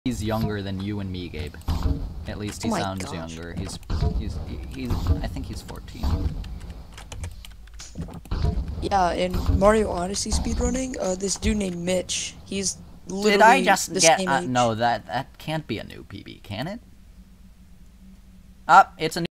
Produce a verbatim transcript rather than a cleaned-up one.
He's younger than you and me, Gabe. At least he oh sounds gosh. younger. He's, he's, he's, I think he's fourteen. Yeah, in Mario Odyssey speedrunning, uh, this dude named Mitch, he's literally Did I just the get, same uh, age. no, that, that can't be a new P B, can it? Ah, it's a new